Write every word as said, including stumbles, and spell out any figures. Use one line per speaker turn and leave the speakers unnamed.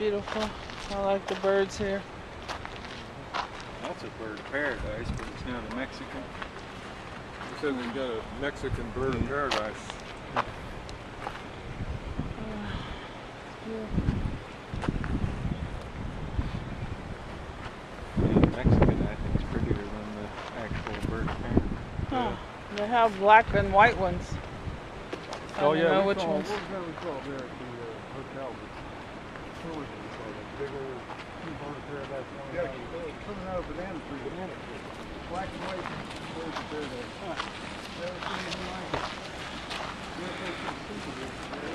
beautiful. I like the birds here.
That's a bird of paradise, but it's not a Mexican.
He said we got a Mexican bird of paradise.
The Mexican, I think, is prettier than the actual bird of paradise.
Huh. They have black and white ones. I
Oh
don't
yeah,
know
we
which
saw,
ones.
what was that we saw there at the uh, hotel? What was it we saw? That big old bird of paradise coming out of the, coming out of banana tree. Banana tree. Black and white bird of paradise. Huh. Never seen anything like it. Never seen something stupid.